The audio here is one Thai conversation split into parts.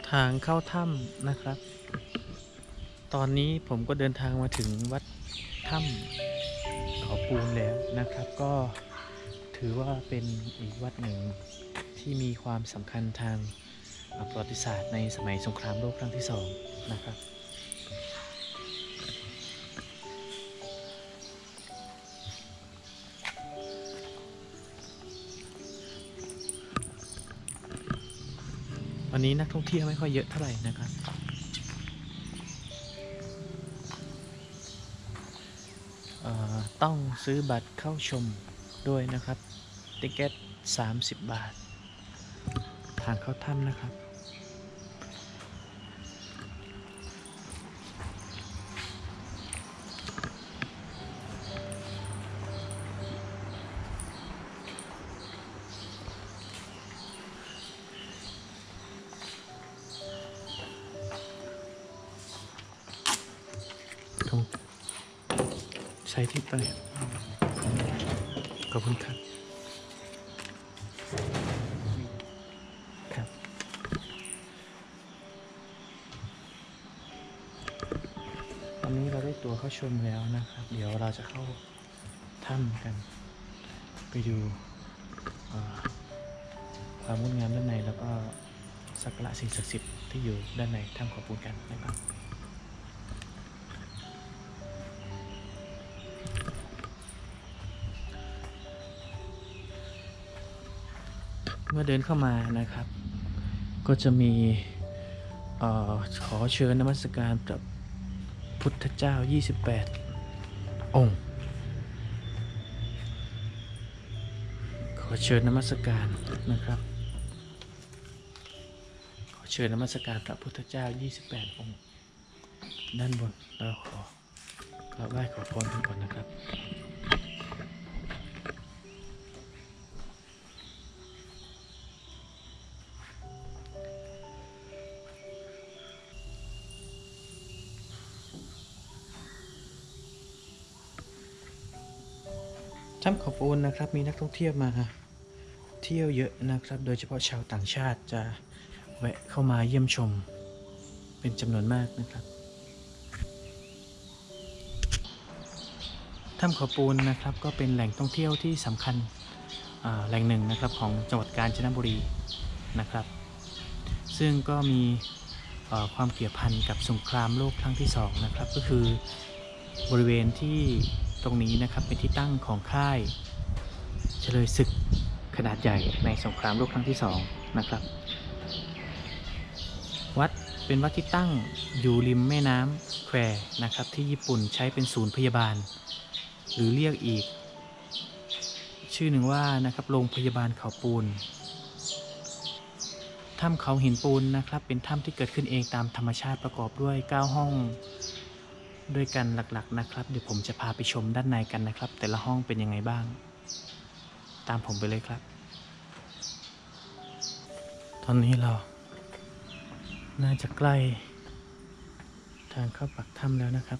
ทางเข้าถ้ำนะครับ ตอนนี้ผมก็เดินทางมาถึงวัดถ้ำเขาปูนแล้วนะครับ ก็ถือว่าเป็นอีกวัดหนึ่งที่มีความสำคัญทางประวัติศาสตร์ในสมัยสงครามโลกครั้งที่2นะครับวันนี้นักท่องเที่ยวไม่ค่อยเยอะเท่าไหร่นะครับต้องซื้อบัตรเข้าชมด้วยนะครับติ๊กเก็ต30 บาททางเข้าถ้ำนะครับตรงใช้ที่ไปขอบคุณครับครับ ตอนนี้เราได้ตั๋วเข้าชมแล้วนะครับ เดี๋ยวเราจะเข้าถ้ำกัน ไปดูความงดงามด้านในแล้วก็สักการะสิ่งศักดิ์สิทธิ์ที่อยู่ด้านในถ้ำเขาปูนกันนะครับ เมื่อเดินเข้ามานะครับ ก็จะมีขอเชิญนมัสการพระพุทธเจ้า28 องค์ ขอเชิญนมัสการนะครับ ขอเชิญนมัสการพระพุทธเจ้า28 องค์ ด้านบนเราขอกราบไหว้ขอพรกันก่อนนะครับถ้ำเขาปูนนะครับมีนักท่องเที่ยวมาเที่ยวเยอะนะครับ โดยเฉพาะชาวต่างชาติจะแวะเข้ามาเยี่ยมชมเป็นจำนวนมากนะครับถ้ำเขาปูนนะครับก็เป็นแหล่งท่องเที่ยวที่สำคัญแหล่งหนึ่งนะครับของจังหวัดกาญจนบุรีนะครับ ซึ่งก็มีความเกี่ยวพันกับสงครามโลกครั้งที่2นะครับก็คือบริเวณที่ตรงนี้นะครับเป็นที่ตั้งของค่ายเฉลยศึกขนาดใหญ่ในสงครามโลกครั้งที่2นะครับวัดเป็นวัดที่ตั้งอยู่ริมแม่น้ำแควนะครับที่ญี่ปุ่นใช้เป็นศูนย์พยาบาลหรือเรียกอีกชื่อหนึ่งว่านะครับโรงพยาบาลเขาปูนถ้ำเขาหินปูนนะครับเป็นถ้ำที่เกิดขึ้นเองตามธรรมชาติประกอบด้วย9ห้องด้วยกันหลักๆนะครับเดี๋ยวผมจะพาไปชมด้านในกันนะครับแต่ละห้องเป็นยังไงบ้างตามผมไปเลยครับตอนนี้เราน่าจะใกล้ทางเข้าปากถ้ำแล้วนะครับ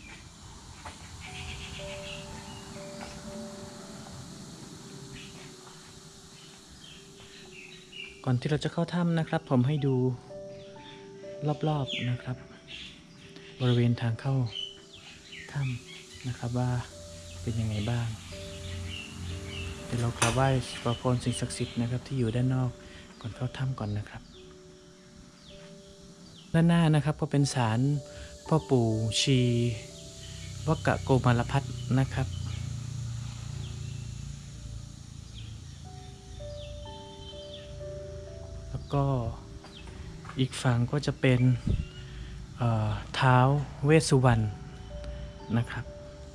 ก่อนที่เราจะเข้าถ้ำนะครับผมให้ดูรอบๆนะครับบริเวณทางเข้าถ้ำนะครับว่าเป็นยังไงบ้างเดี๋ยวเรากราบไหว้ขอพรสิ่งศักดิ์สิทธิ์นะครับที่อยู่ด้านนอกก่อนเข้าถ้ำก่อนนะครับด้านหน้านะครับก็เป็นศาลพ่อปู่ชีวกโกมารพัฒน์นะครับแล้วก็อีกฝั่งก็จะเป็นท้าวเวสสุวรรณนะครับ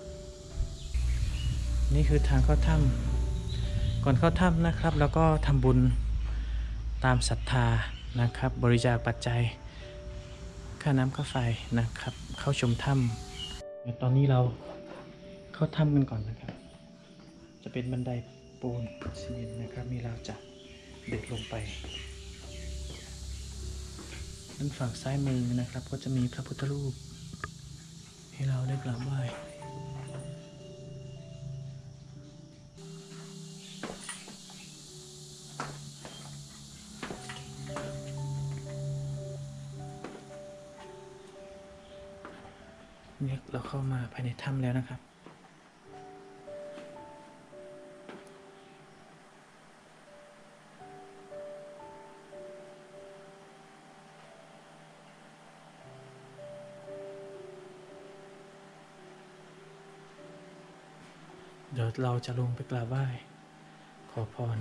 นี่คือทางเข้าถ้ำก่อนเข้าถ้ำนะครับแล้วก็ทำบุญตามศรัทธานะครับบริจาคปัจจัยค่าน้ำค่าไฟนะครับเข้าชมถ้ำเดี๋ยวตอนนี้เราเข้าถ้ำกันก่อนนะครับจะเป็นบันไดปูนซีเมนต์นะครับมีเราจะเดินลงไปด้านฝั่งซ้ายมือนะครับก็จะมีพระพุทธรูปให้เราได้กราบไหว้เนี่ยเราเข้ามาภายในถ้ำแล้วนะครับเดี๋ยวเราจะลงไปกราบไหว้ขอพร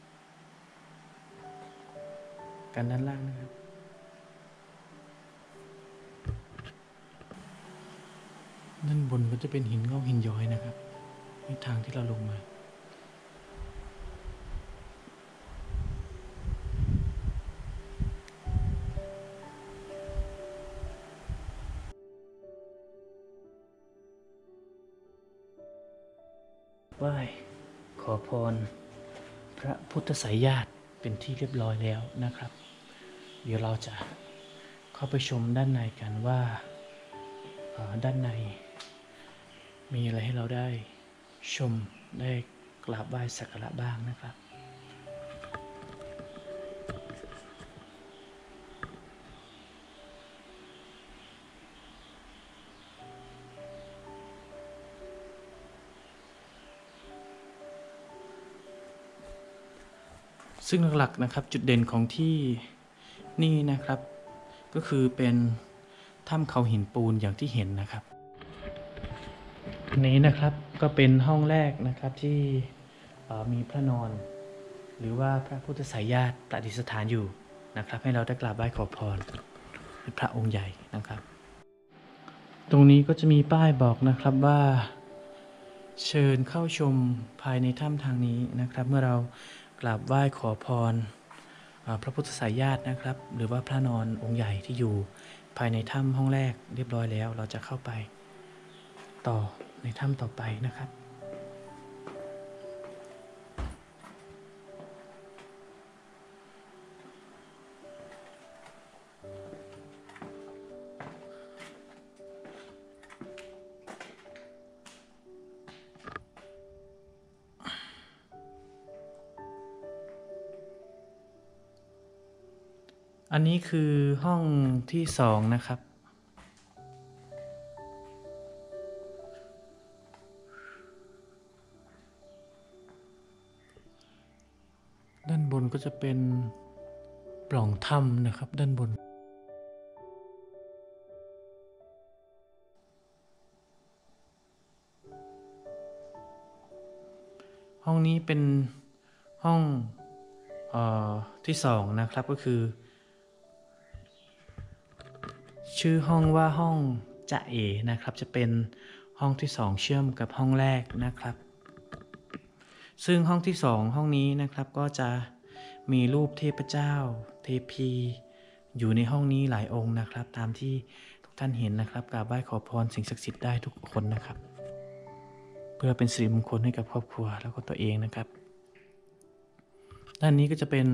กันด้านล่างนะครับด้านบนก็จะเป็นหินงอกหินย้อยนะครับนี่ทางที่เราลงมาไหว้ขอพรพระพุทธไสยญาติเป็นที่เรียบร้อยแล้วนะครับเดี๋ยวเราจะเข้าไปชมด้านในกันว่าด้านในมีอะไรให้เราได้ชมได้กราบไหว้สักการะบ้างนะครับซึ่งหลักๆนะครับจุดเด่นของที่นี่นะครับก็คือเป็นถ้ำเขาหินปูนอย่างที่เห็นนะครับอันนี้นะครับก็เป็นห้องแรกนะครับที่มีพระนอนหรือว่าพระพุทธไสยญาติประดิษฐานอยู่นะครับให้เราได้กราบไหว้ขอพรพระองค์ใหญ่นะครับตรงนี้ก็จะมีป้ายบอกนะครับว่าเชิญเข้าชมภายในถ้ำทางนี้นะครับเมื่อเรากราบไหว้ขอพรพระพุทธไสยญาตินะครับหรือว่าพระนอนองค์ใหญ่ที่อยู่ภายในถ้ำห้องแรกเรียบร้อยแล้วเราจะเข้าไปต่อในถ้ำต่อไปนะครับอันนี้คือห้องที่2นะครับด้านบนก็จะเป็นปล่องถ้ำนะครับด้านบนห้องนี้เป็นห้องที่2นะครับก็คือชื่อห้องว่าห้องจะเอนะครับจะเป็นห้องที่2เชื่อมกับห้องแรกนะครับซึ่งห้องที่2ห้องนี้นะครับก็จะมีรูปเทพเจ้าเทพีอยู่ในห้องนี้หลายองค์นะครับตามที่ทุกท่านเห็นนะครับกราบไหว้ขอพรสิ่งศักดิ์สิทธิ์ได้ทุกคนนะครับเพื่อเป็นสิริมงคลให้กับครอบครัวแล้วก็ตัวเองนะครับด้านนี้ก็จะเป็น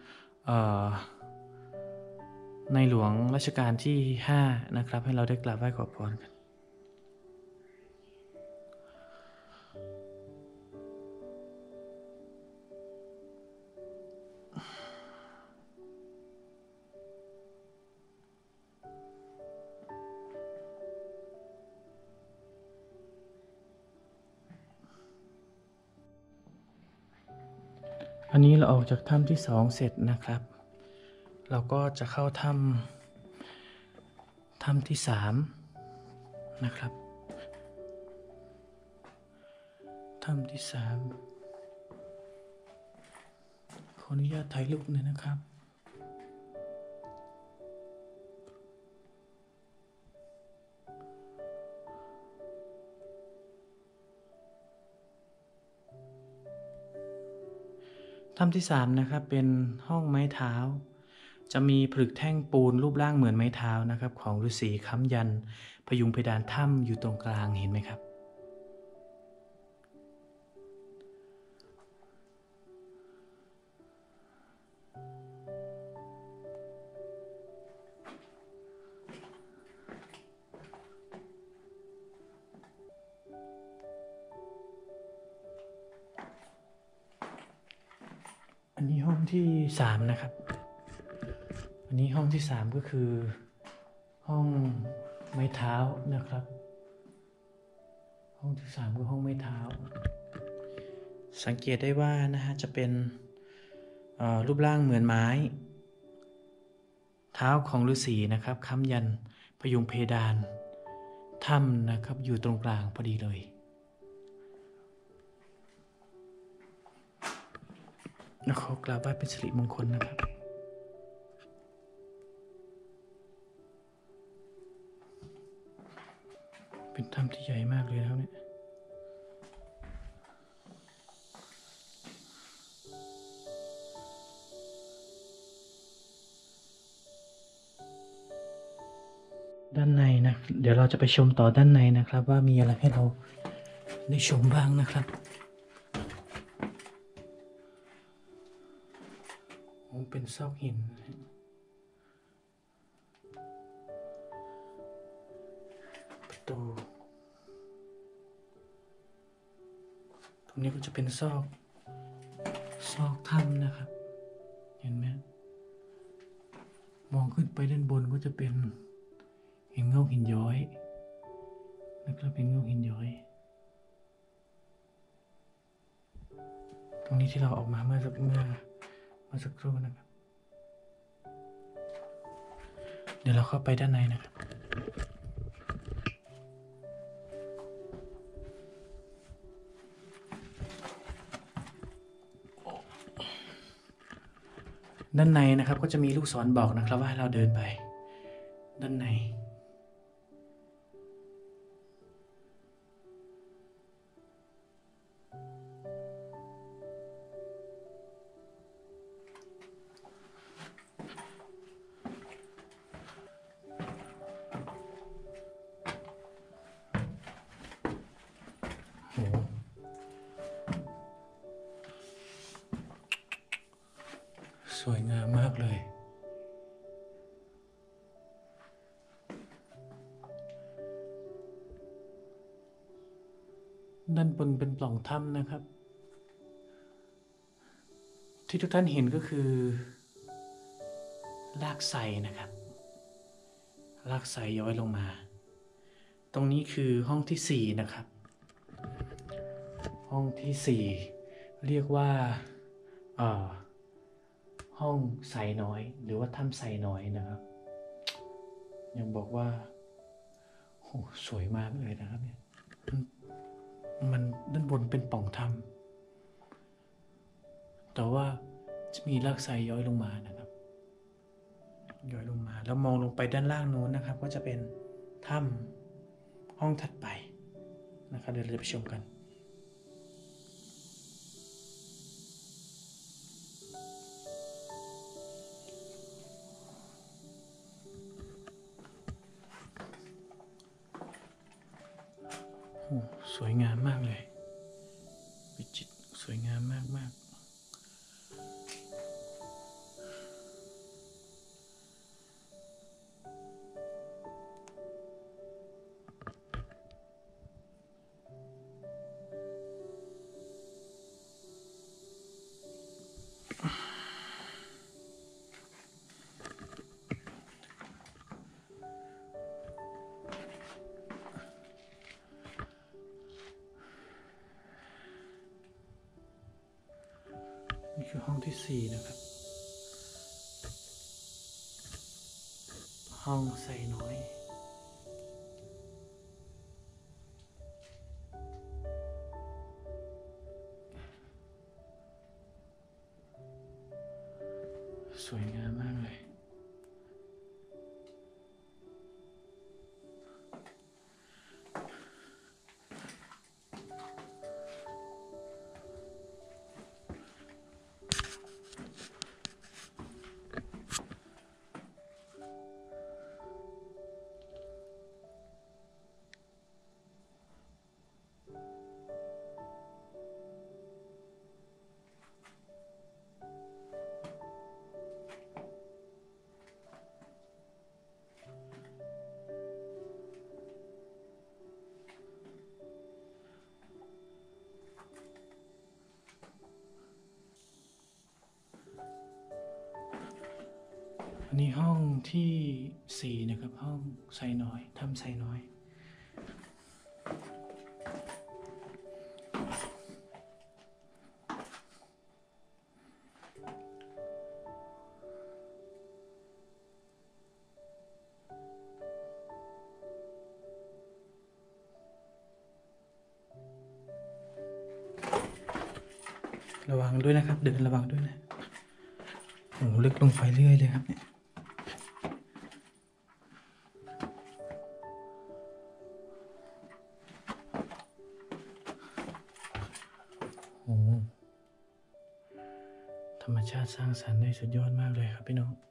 ในหลวงรัชกาลที่5นะครับให้เราได้กราบไหว้ขอพรกันอันนี้เราออกจากถ้ำที่2เสร็จนะครับเราก็จะเข้าถ้ำที่3นะครับถ้ำที่3ขออนุญาตถ่ายรูปหน่อยนะครับถ้ำที่3นะครับเป็นห้องไม้เท้าจะมีผลึกแท่งปูนรูปร่างเหมือนไม้เท้านะครับของฤาษีค้ำยันพยุงเพดานถ้ำอยู่ตรงกลางเห็นไหมครับอันนี้ห้องที่3นะครับอันนี้ห้องที่3ก็คือห้องไม้เท้านะครับห้องที่3คือห้องไม้เท้าสังเกตได้ว่านะฮะจะเป็นรูปร่างเหมือนไม้เท้าของฤาษีนะครับค้ำยันพยุงเพดานถ้ำนะครับอยู่ตรงกลางพอดีเลยขอกราบไหว้เป็นสิริมงคลนะครับเป็นถ้ำที่ใหญ่มากเลยแล้วเนี่ยด้านในนะเดี๋ยวเราจะไปชมต่อด้านในนะครับว่ามีอะไรให้เราได้ชมบ้างนะครับเป็นซอกหินประตูตรงนี้ก็จะเป็นซอกถ้ำนะครับเห็นไหมมองขึ้นไปด้านบนก็จะเป็นหินงอกหินย้อยนะครับเป็นงอกหินย้อยตรงนี้ที่เราออกมาเมื่อสักครู่นะครับเดี๋ยวเราเข้าไปด้านในนะครับด้านในนะครับก็จะมีลูกศรบอกนะครับว่าให้เราเดินไปด้านในสวยงามมากเลยด้านบนเป็นปล่องถ้ำนะครับที่ทุกท่านเห็นก็คือรากไทรนะครับรากไทรย้อยลงมาตรงนี้คือห้องที่4นะครับห้องที่4เรียกว่าห้องไซน้อยหรือว่าถ้ำไซน้อยนะครับยังบอกว่าโอ้สวยมากเลยนะครับเนี่ยมันด้านบนเป็นปล่องถ้ำแต่ว่าจะมีรากไทรย้อยลงมานะครับย้อยลงมาแล้วมองลงไปด้านล่างโน้นนะครับก็จะเป็นถ้ำห้องถัดไปนะครับเดี๋ยวเราจะไปชมกันสวยงามมากเลยวิจิตรสวยงามมากมากนี่คือห้องที่4นะครับห้องไซน้อยสวยงามมากเลยอันนี้ห้องที่4นะครับห้องไซน้อยถ้ำไซน้อยระวังด้วยนะครับเดินระวังด้วยนะโอ้ลึกลงไปเรื่อยเลยครับเนี่ยโอ้ธรรมชาติสร้างสรรค์ได้สุดยอดมากเลยครับพี่น้อง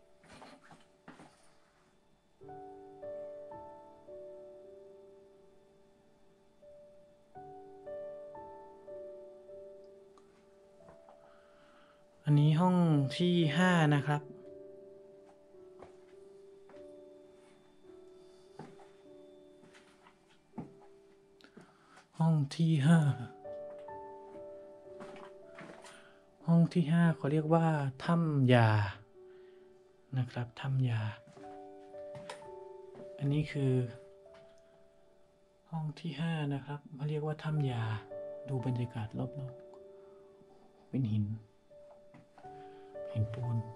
อันนี้ห้องที่5นะครับห้องที่5เขาเรียกว่าถ้ำยานะครับถ้ำยาอันนี้คือห้องที่5นะครับเขาเรียกว่าถ้ำยาดูบรรยากาศรอบๆเป็นหินปูน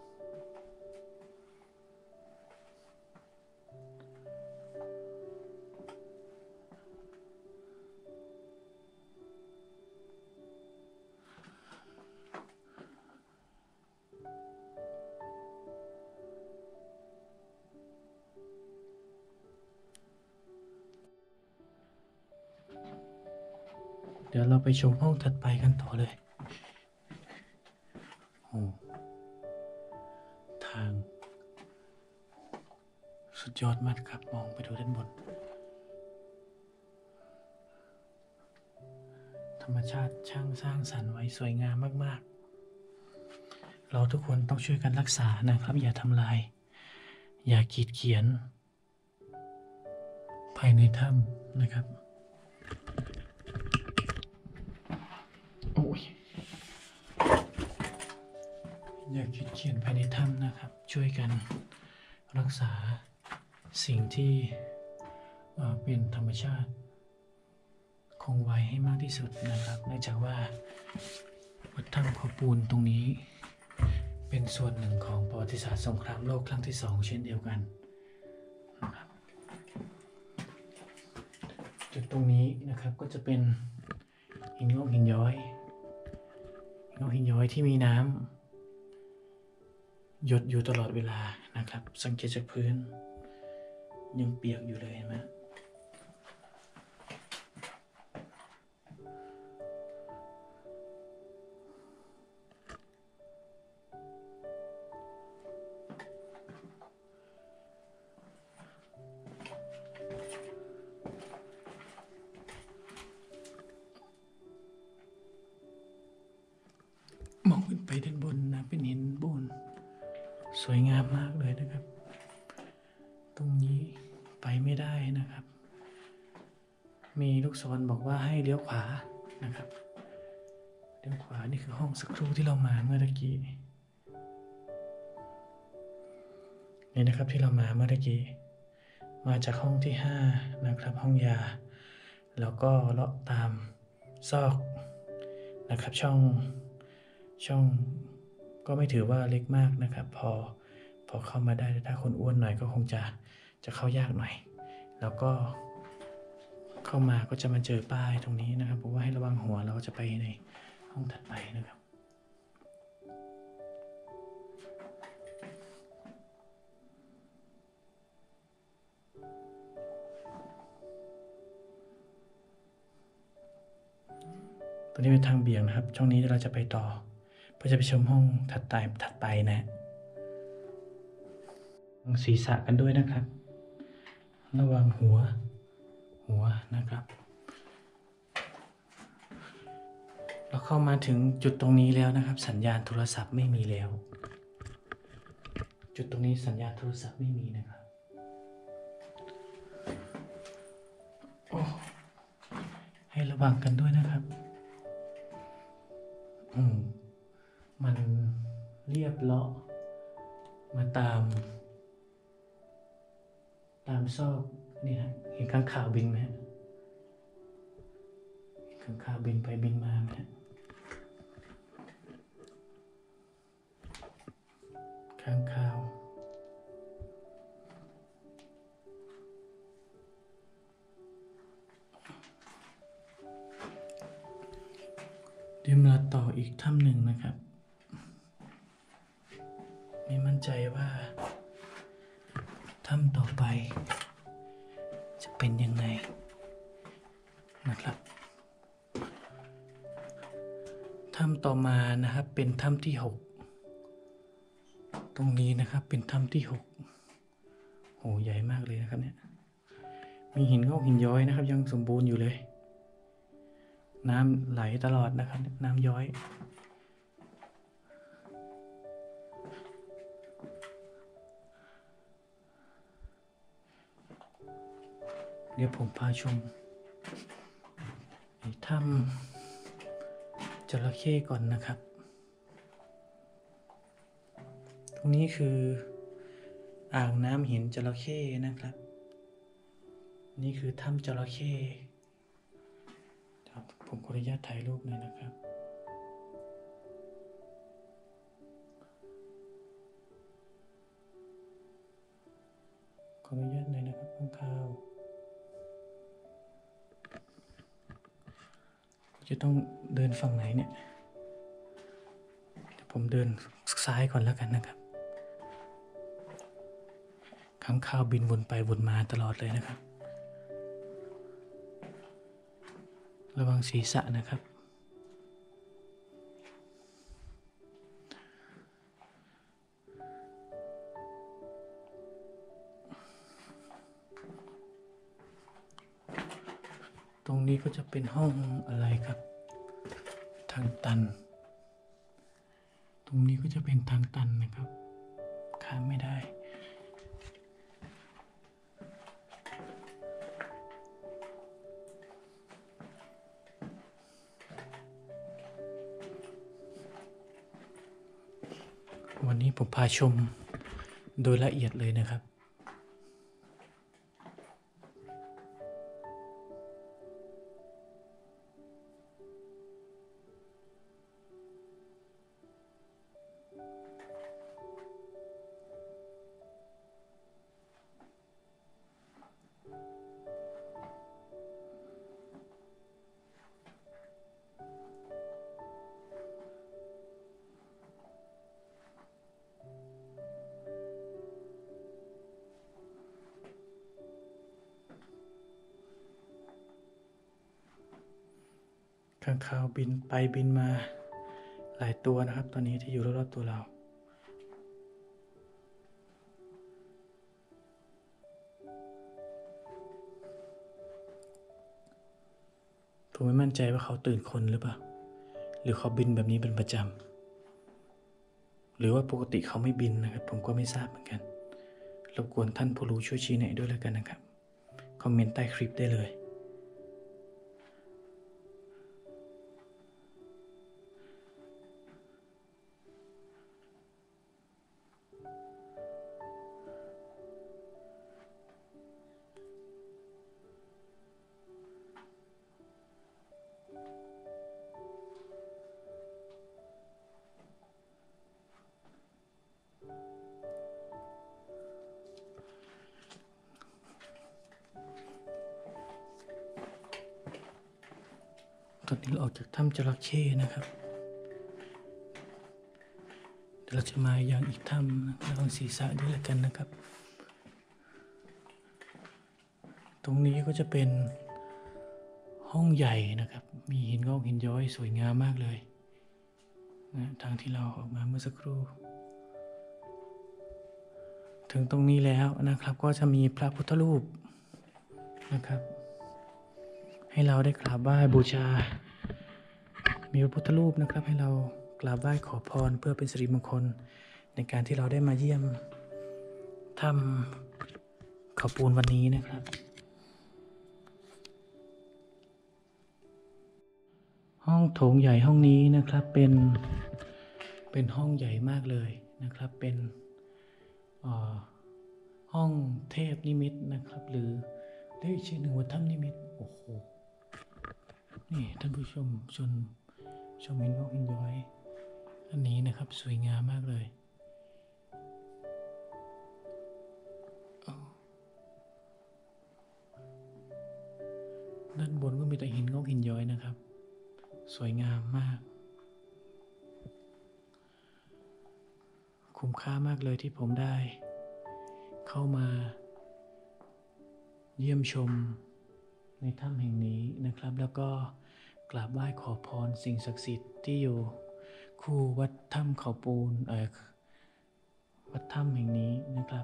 เดี๋ยวเราไปชมห้องถัดไปกันต่อเลยโอ้ทางสุดยอดมากครับมองไปดูด้านบนธรรมชาติช่างสร้างสรรค์ไว้สวยงามมากๆเราทุกคนต้องช่วยกันรักษานะครับอย่าทำลายอย่าขีดเขียนภายในถ้ำนะครับโอ้ยอย่าขีดเขียนภายในถ้ำนะครับช่วยกันรักษาสิ่งที่เป็นธรรมชาติคงไว้ให้มากที่สุดนะครับเนื่องจากว่าวัดถ้ำเขาปูนตรงนี้เป็นส่วนหนึ่งของประวัติศาสตร์สงครามโลกครั้งที่2เช่นเดียวกันนะครับจุดตรงนี้นะครับก็จะเป็นหินงอกหินย้อยที่มีน้ำหยดอยู่ตลอดเวลานะครับสังเกตจากพื้นยังเปียกอยู่เลยเห็นไหมมองขึ้นไปด้านบนนะเป็นหินปูนสวยงามมากเลยนะครับตรงนี้ไปไม่ได้นะครับมีลูกศรบอกว่าให้เลี้ยวขวานะครับเลี้ยวขวานี่คือห้องสักครู่ที่เรามาเมื่อตะกี้นี่นะครับที่เรามาเมื่อตะกี้มาจากห้องที่5นะครับห้องยาแล้วก็เลาะตามซอกนะครับช่องก็ไม่ถือว่าเล็กมากนะครับพอเข้ามาได้ถ้าคนอ้วนหน่อยก็คงจะเข้ายากหน่อยแล้วก็เข้ามาก็จะมาเจอป้ายตรงนี้นะครับบอกว่าให้ระวังหัวเราก็จะไปในห้องถัดไปนะครับตรงนี้เป็นทางเบี่ยงนะครับช่องนี้เราจะไปต่อเพื่อจะไปชมห้องถัดไปนะศีรษะกันด้วยนะครับระวังหัวนะครับเราเข้ามาถึงจุดตรงนี้แล้วนะครับสัญญาณโทรศัพท์ไม่มีแล้วจุดตรงนี้สัญญาณโทรศัพท์ไม่มีนะครับโอ้ให้ระวังกันด้วยนะครับมันเรียบเลาะมาตามซอกนี่ฮะเห็นข้างข่าวบินไหมฮะข้างข่าวบินไปบินมาไหมฮะข้างข่าวดเดี๋ยวมาต่ออีกถ้ำหนึ่งนะครับไม่มั่นใจว่าถ้ำต่อไปจะเป็นยังไงนะครับถ้ำต่อมานะครับเป็นถ้ำที่6ตรงนี้นะครับเป็นถ้ำที่6โหใหญ่มากเลยนะครับเนี่ยมีหินงอกหินย้อยนะครับยังสมบูรณ์อยู่เลยน้ำไหลตลอดนะครับน้ำย้อยเดี๋ยวผมพาชมถ้ำจระเข้ก่อนนะครับตรงนี้คืออ่างน้ำหินจระเข้นะครับนี่คือถ้ำจระเข้ครับผมขออนุญาตถ่ายรูปหน่อยนะครับขออนุญาตหน่อยนะครับข้างข่าวจะต้องเดินฝั่งไหนเนี่ยเดี๋ยวผมเดินซ้ายก่อนแล้วกันนะครับข้างข่าวบินวนไปวนมาตลอดเลยนะครับระวังศีรษะนะครับตรงนี้ก็จะเป็นห้องอะไรครับทางตันตรงนี้ก็จะเป็นทางตันนะครับข้ามไม่ได้วันนี้ผมพาชมโดยละเอียดเลยนะครับข้างคาวบินไปบินมาหลายตัวนะครับตอนนี้ที่อยู่รอบๆตัวเราผมไม่มั่นใจว่าเขาตื่นคนหรือเปล่าหรือเขาบินแบบนี้เป็นประจำหรือว่าปกติเขาไม่บินนะครับผมก็ไม่ทราบเหมือนกันรบกวนท่านผู้รู้ช่วยชี้แนะด้วยแล้วกันนะครับคอมเมนต์ใต้คลิปได้เลยตอนนี้เราออกจากถ้ำจระเข้นะครับเดี๋ยวเราจะมายังอีกถ้ำระวังศีรษะด้วยแล้วกันนะครับตรงนี้ก็จะเป็นห้องใหญ่นะครับมีหินงอกหินย้อยสวยงามมากเลยนะทางที่เราออกมาเมื่อสักครู่ถึงตรงนี้แล้วนะครับก็จะมีพระพุทธรูปนะครับให้เราได้กราบไหว้บูชามีพระพุทธรูปนะครับให้เรากราบไหว้ขอพรเพื่อเป็นสิริมงคลในการที่เราได้มาเยี่ยมถ้ำเขาปูนวันนี้นะครับห้องโถงใหญ่ห้องนี้นะครับเป็นห้องใหญ่มากเลยนะครับเป็นห้องเทพนิมิตนะครับหรือเรียกอีกชื่อหนึ่งว่าถ้ำนิมิตโอ้โหนี่ท่านผู้ชมหินงอกหินย้อยอันนี้นะครับสวยงามมากเลยด้านบนก็มีแต่หินงอกหินย้อยนะครับสวยงามมากคุ้มค่ามากเลยที่ผมได้เข้ามาเยี่ยมชมในถ้ำแห่งนี้นะครับ แล้วก็กราบไหว้ขอพรสิ่งศักดิ์สิทธิ์ที่อยู่คู่วัดถ้ำเขาปูนวัดถ้ำแห่งนี้นะครับ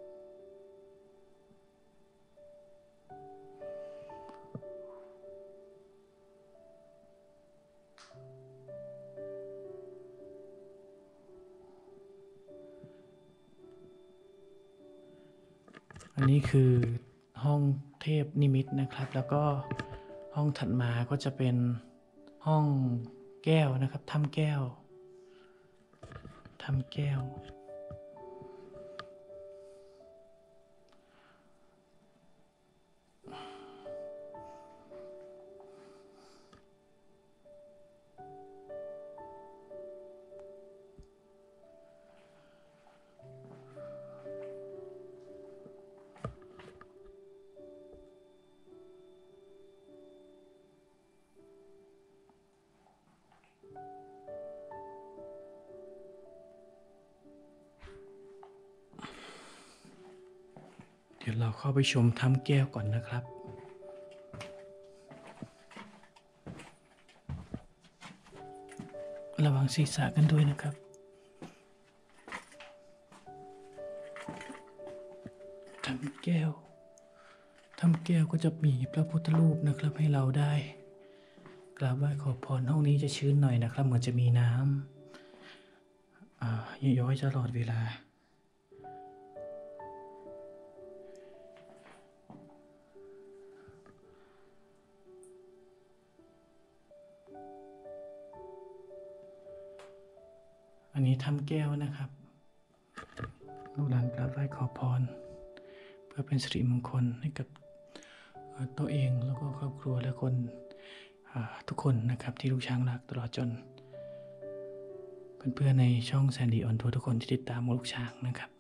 อันนี้คือห้องเทพนิมิตนะครับ แล้วก็ห้องถัดมาก็จะเป็นห้องแก้วนะครับถ้ำแก้วถ้ำแก้ว เดี๋ยวเราเข้าไปชมถ้ำแก้วก่อนนะครับ ระวังศีรษะกันด้วยนะครับถ้ำแก้วถ้ำแก้วก็จะมีพระพุทธรูปนะครับให้เราได้กราบไหว้ขอพรห้องนี้จะชื้นหน่อยนะครับเหมือนจะมีน้ำย้อยตลอดเวลาอันนี้ถ้ำแก้วนะครับลูกหลานกราบไหว้ขอพรเพื่อเป็นสิริมงคลให้กับตัวเองแล้วก็ครอบครัวและคนทุกคนนะครับที่ลูกช้างรักตลอดจนเพื่อนๆในช่องแซนดี้ออนทัวร์ทุกคนที่ติดตามลูกช้างนะครับ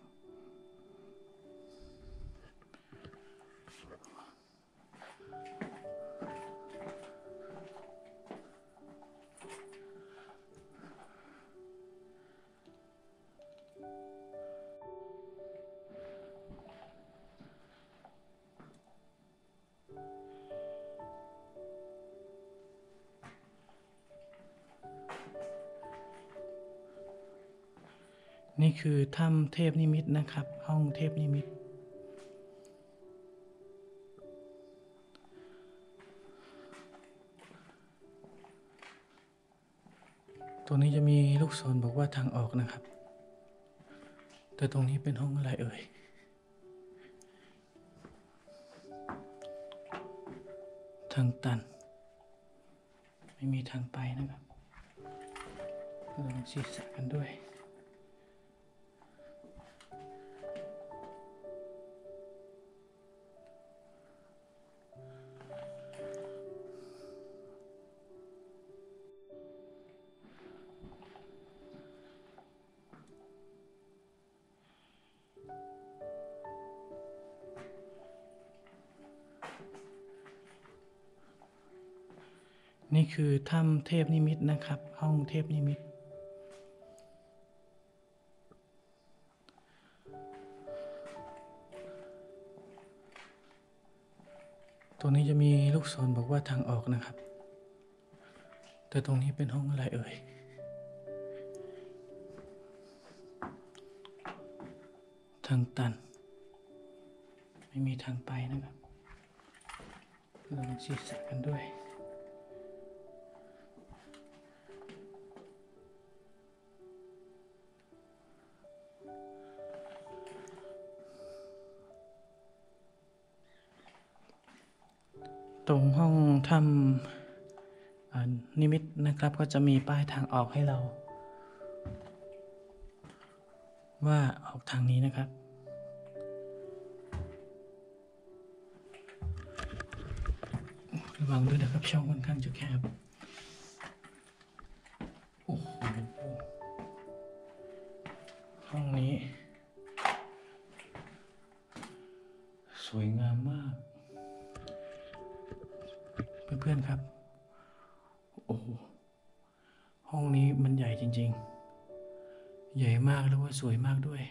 นี่คือถ้ำเทพนิมิตนะครับห้องเทพนิมิตตัวนี้จะมีลูกศรบอกว่าทางออกนะครับแต่ตรงนี้เป็นห้องอะไรเอ่ยทางตันไม่มีทางไปนะครับลองศีรษะกันด้วยนี่คือถ้ำเทพนิมิตนะครับห้องเทพนิมิตตรงนี้จะมีลูกศรบอกว่าทางออกนะครับแต่ตรงนี้เป็นห้องอะไรเอ่ยทางตันไม่มีทางไปนะครับลองศีรษะกันด้วยตรงห้องถ้ำนิมิตนะครับก็จะมีป้ายทางออกให้เราว่าออกทางนี้นะครับระวังด้วยนะครับช่องค่อนข้างจะแคบโอ้โหห้องนี้สวยงามมากเพื่อนๆครับโอ้โหห้องนี้มันใหญ่จริงๆใหญ่มากแล้วก็สวยมากด้วย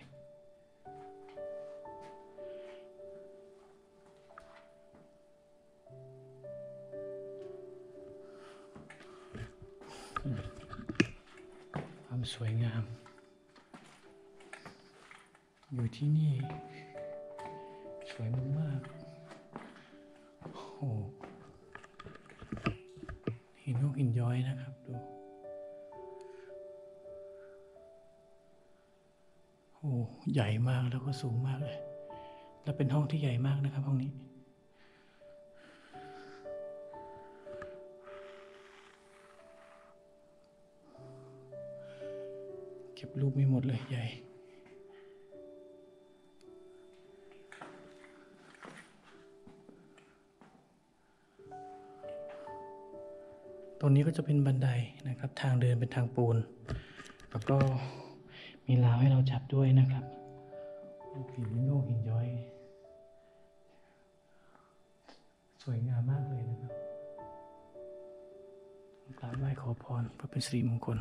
ความสวยงามอยู่ที่นี่สวยมากๆโอ้โหหินงอกหินย้อยนะครับดูโอ้ใหญ่มากแล้วก็สูงมากเลยและเป็นห้องที่ใหญ่มากนะครับห้องนี้เก็บรูปไม่หมดเลยใหญ่ตรงนี้ก็จะเป็นบันไดนะครับทางเดินเป็นทางปูนแล้วก็มีราวให้เราจับด้วยนะครับหินโยกหินย้อยสวยงามมากเลยนะครับกราบไหว้ขอพรเพื่อเป็นสิริมงคล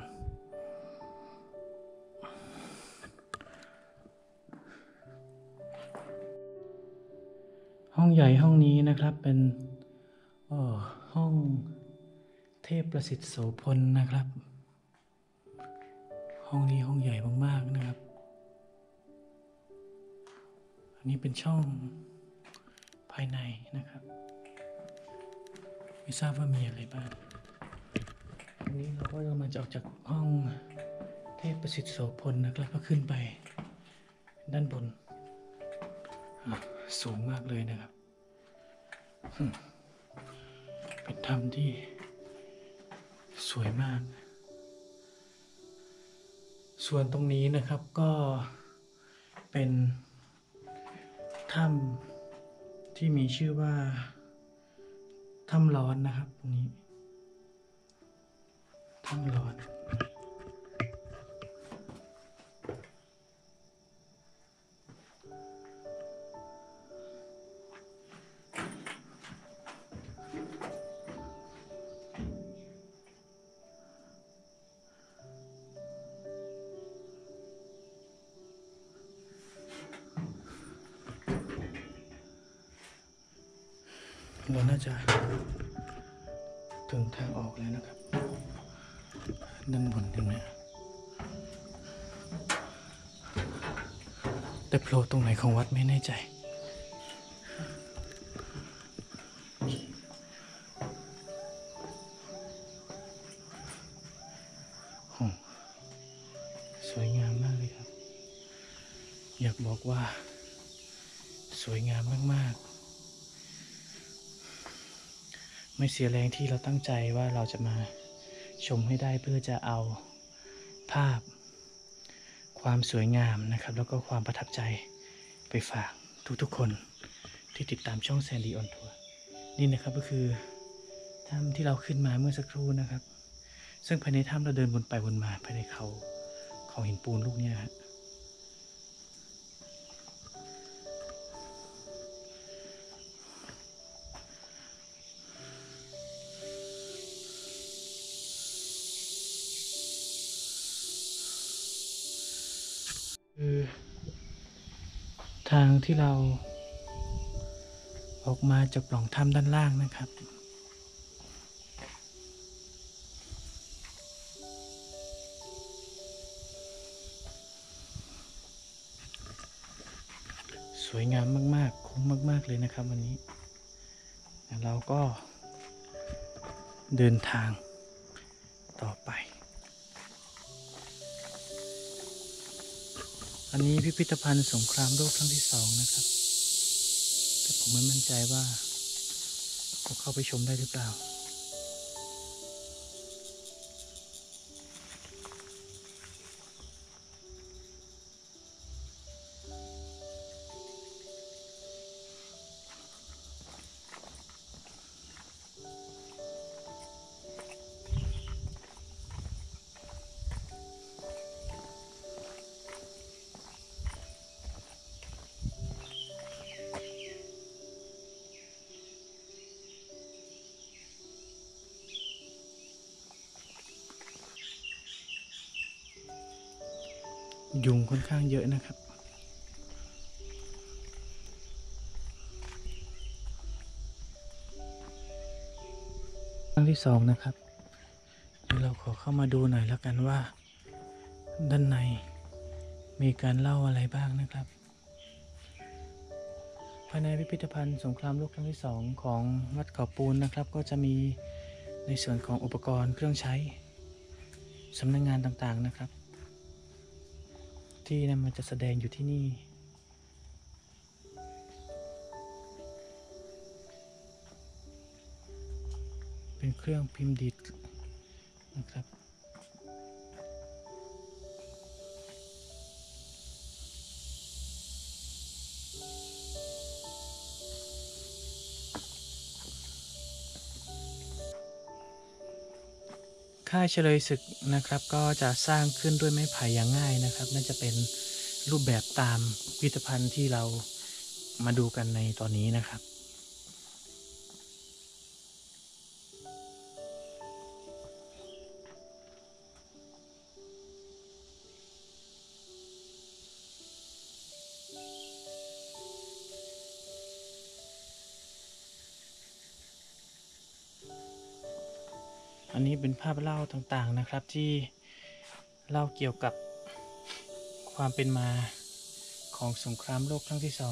ห้องใหญ่ห้องนี้นะครับเป็นห้องเทพประสิทธิ์โสพลนะครับห้องนี้ห้องใหญ่มากๆนะครับอันนี้เป็นช่องภายในนะครับไม่ทราบว่ามีอะไรบ้างอันนี้เราก็จะมาออกจากห้องเทพประสิทธิ์โสพลนะครับก็ขึ้นไปด้านบนสูงมากเลยนะครับเป็นถ้ำที่สวยมากส่วนตรงนี้นะครับก็เป็นถ้ำที่มีชื่อว่าถ้ำร้อนนะครับตรงนี้ถ้ำร้อนเราน่าจะถึงทางออกแล้วนะครับด้านบนตรงนี้แต่โผล่ตรงไหนของวัดไม่แน่ใจสวยงามมากเลยครับอยากบอกว่าสวยงามมากๆไม่เสียแรงที่เราตั้งใจว่าเราจะมาชมให้ได้เพื่อจะเอาภาพความสวยงามนะครับแล้วก็ความประทับใจไปฝากทุกๆคนที่ติดตามช่องแซนดี้ออนทัวร์นี่นะครับก็คือถ้ำที่เราขึ้นมาเมื่อสักครู่นะครับซึ่งภายในถ้ำเราเดินวนไปวนมาภายในเขาหินปูนลูกนี้นะคือทางที่เราออกมาจากปล่องถ้ำด้านล่างนะครับสวยงามมากๆคุ้มมากๆเลยนะครับวันนี้เราก็เดินทางต่อไปอันนี้พิพิธภัณฑ์สงครามโลกครั้งที่2นะครับแต่ผมไม่มั่นใจว่าจะเข้าไปชมได้หรือเปล่ายุงค่อนข้างเยอะนะครับครั้งที่2นะครับเดี๋ยวเราขอเข้ามาดูหน่อยแล้วกันว่าด้านในมีการเล่าอะไรบ้างนะครับภายในพิพิธภัณฑ์สงครามโลกครั้งที่2ของวัดเขาปูนนะครับก็จะมีในส่วนของอุปกรณ์เครื่องใช้สำนักงานต่างๆนะครับที่นำมาจัดแสดงอยู่ที่นี่เป็นเครื่องพิมพ์ดีดนะครับค่ายเฉลยศึกนะครับก็จะสร้างขึ้นด้วยไม้ไผ่อย่างง่ายนะครับน่าจะเป็นรูปแบบตามพิพิธภัณฑ์ที่เรามาดูกันในตอนนี้นะครับอันนี้เป็นภาพเล่าต่างๆนะครับที่เล่าเกี่ยวกับความเป็นมาของสงครามโลกครั้งที่2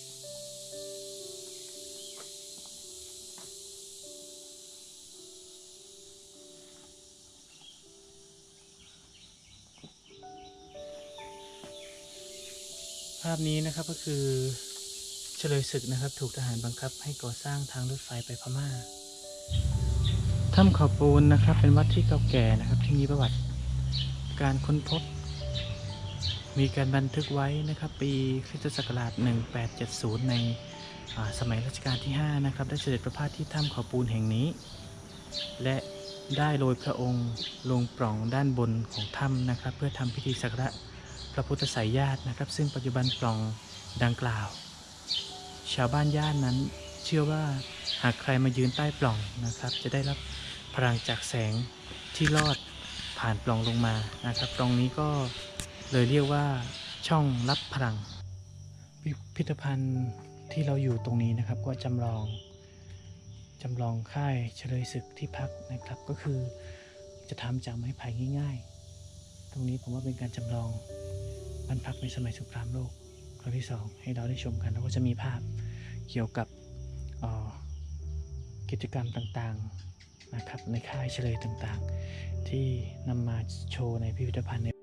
ภาพนี้นะครับก็คือเฉลยศึกนะครับถูกทหารบังคับให้ก่อสร้างทางรถไฟไปพม่าถ้ำเขาปูนนะครับเป็นวัดที่เก่าแก่นะครับที่มีประวัติการค้นพบมีการบันทึกไว้นะครับปีคริสตศักราช1870ในสมัยรัชกาลที่5นะครับได้เสด็จประพาสที่ถ้ำเขาปูนแห่งนี้และได้โรยพระองค์ลงปล่องด้านบนของถ้ำนะครับเพื่อทำพิธีสักการะพระพุทธไสยญาตินะครับซึ่งปัจจุบันปล่องดังกล่าวชาวบ้านย่านนั้นเชื่อว่าหากใครมายืนใต้ปล่องนะครับจะได้รับพลังจากแสงที่ลอดผ่านปล่องลงมานะครับปล่องนี้ก็เลยเรียกว่าช่องรับพลังพิพิธภัณฑ์ที่เราอยู่ตรงนี้นะครับก็จำลองค่ายเฉลยศึกที่พักนะครับก็คือจะทำจากไม้ไผ่ง่ายๆตรงนี้ผมว่าเป็นการจำลองบ้านพักในสมัยสงครามโลกครั้งที่2ให้เราได้ชมกันแล้วก็จะมีภาพเกี่ยวกับกิจกรรมต่างๆนะครับในค่ายเฉลยต่างๆที่นำมาโชว์ในพิพิธภัณฑ์